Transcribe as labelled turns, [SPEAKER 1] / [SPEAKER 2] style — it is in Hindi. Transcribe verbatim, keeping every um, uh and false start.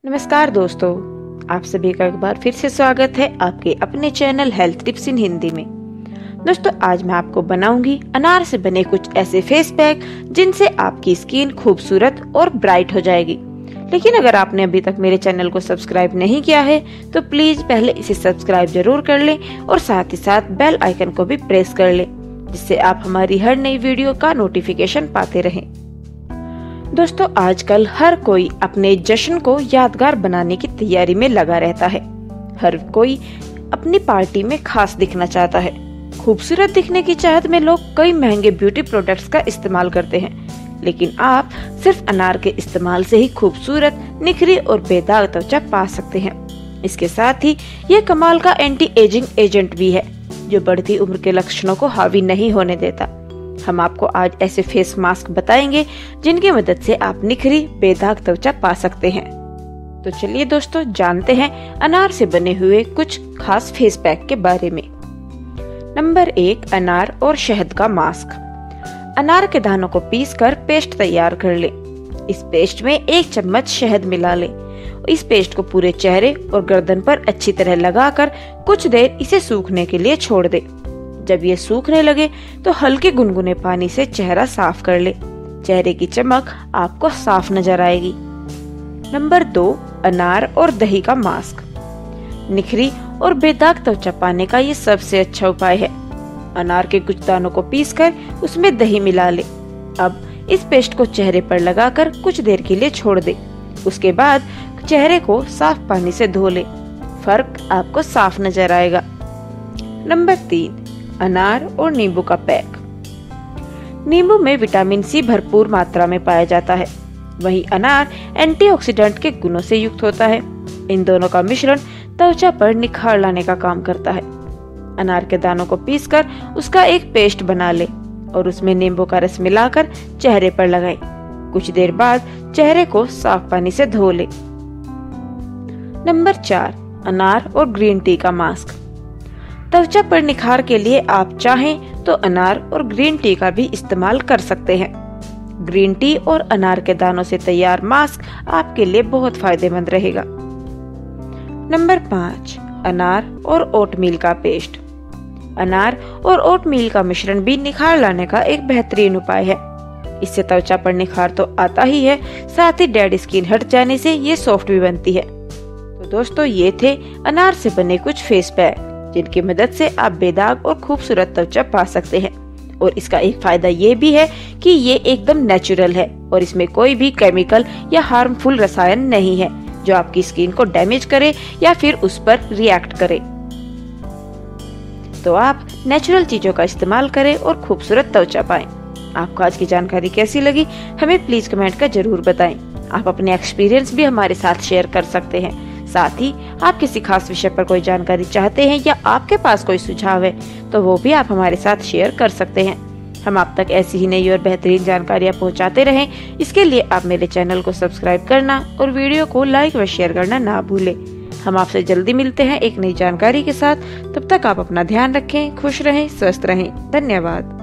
[SPEAKER 1] नमस्कार दोस्तों, आप सभी का एक बार फिर से स्वागत है आपके अपने channel health tips in Hindi में। दोस्तों, आज मैं आपको बनाऊंगी अनार से बने कुछ ऐसे फेस पैक जिनसे आपकी स्किन खूबसूरत और ब्राइट हो जाएगी। लेकिन अगर आपने अभी तक मेरे चैनल को सब्सक्राइब नहीं किया है तो प्लीज पहले इसे सब्सक्राइब जरूर कर लें और साथ ही साथ बेल आइकन को भी प्रेस कर लें, जिससे आप हमारी हर नई वीडियो का नोटिफिकेशन पाते रहें। दोस्तों, आजकल हर कोई अपने जश्न को यादगार बनाने की तैयारी में लगा रहता है। हर कोई अपनी पार्टी में खास दिखना चाहता है। खूबसूरत दिखने की चाहत में लोग कई महंगे ब्यूटी प्रोडक्ट्स का इस्तेमाल करते हैं, लेकिन आप सिर्फ अनार के इस्तेमाल से ही खूबसूरत, निखरी और बेदाग त्वचा पा सकते हैं। इसके साथ ही ये कमाल का एंटी एजिंग एजेंट भी है, जो बढ़ती उम्र के लक्षणों को हावी नहीं होने देता। हम आपको आज ऐसे फेस मास्क बताएंगे जिनकी मदद से आप निखरी, बेदाग त्वचा पा सकते हैं। तो चलिए दोस्तों, जानते हैं अनार से बने हुए कुछ खास फेस पैक के बारे में। नंबर एक, अनार और शहद का मास्क। अनार के दानों को पीसकर पेस्ट तैयार कर ले। इस पेस्ट में एक चम्मच शहद मिला ले। इस पेस्ट को पूरे चेहरे और गर्दन पर अच्छी तरह लगाकर कुछ देर इसे सूखने के लिए छोड़ दे। जब ये सूखने लगे तो हल्के गुनगुने पानी से चेहरा साफ कर ले। चेहरे की चमक आपको साफ नजर आएगी। नंबर दो, अनार और दही का मास्क। निखरी और बेदाग त्वचा पाने का ये सबसे अच्छा उपाय है। अनार के कुछ दानों को पीसकर उसमें दही मिला ले। अब इस पेस्ट को चेहरे पर लगाकर कुछ देर के लिए छोड़ दे। उसके बाद चेहरे को साफ पानी से धो ले। फर्क आपको साफ नजर आएगा। नंबर तीन, अनार और नींबू का पैक। नींबू में विटामिन सी भरपूर मात्रा में पाया जाता है, वहीं अनार एंटीऑक्सीडेंट के गुणों से युक्त होता है। इन दोनों का मिश्रण त्वचा पर निखार लाने का काम करता है। अनार के दानों को पीसकर उसका एक पेस्ट बना ले और उसमें नींबू का रस मिलाकर चेहरे पर लगाएं। कुछ देर बाद चेहरे को साफ पानी से धो ले। नंबर चार, अनार और ग्रीन टी का मास्क। त्वचा पर निखार के लिए आप चाहें तो अनार और ग्रीन टी का भी इस्तेमाल कर सकते हैं। ग्रीन टी और अनार के दानों से तैयार मास्क आपके लिए बहुत फायदेमंद रहेगा। नंबर पाँच, अनार और ओटमील का पेस्ट। अनार और ओटमील का मिश्रण भी निखार लाने का एक बेहतरीन उपाय है। इससे त्वचा पर निखार तो आता ही है, साथ ही डेड स्किन हट जाने से ये सॉफ्ट भी बनती है। तो दोस्तों, ये थे अनार से बने कुछ फेस पैक जिनकी मदद से आप बेदाग और खूबसूरत त्वचा पा सकते हैं। और इसका एक फायदा ये भी है कि ये एकदम नेचुरल है और इसमें कोई भी केमिकल या हार्मफुल रसायन नहीं है जो आपकी स्किन को डैमेज करे या फिर उस पर रिएक्ट करे। तो आप नेचुरल चीजों का इस्तेमाल करें और खूबसूरत त्वचा पाएं। आपको आज की जानकारी कैसी लगी, हमें प्लीज कमेंट कर जरूर बताएं। आप अपने एक्सपीरियंस भी हमारे साथ शेयर कर सकते हैं। साथ ही आप किसी खास विषय पर कोई जानकारी चाहते हैं या आपके पास कोई सुझाव है तो वो भी आप हमारे साथ शेयर कर सकते हैं। हम आप तक ऐसी ही नई और बेहतरीन जानकारियां पहुंचाते रहें। इसके लिए आप मेरे चैनल को सब्सक्राइब करना और वीडियो को लाइक व शेयर करना ना भूलें। हम आपसे जल्दी मिलते हैं एक नई जानकारी के साथ। तब तक आप अपना ध्यान रखें, खुश रहें, स्वस्थ रहें। धन्यवाद।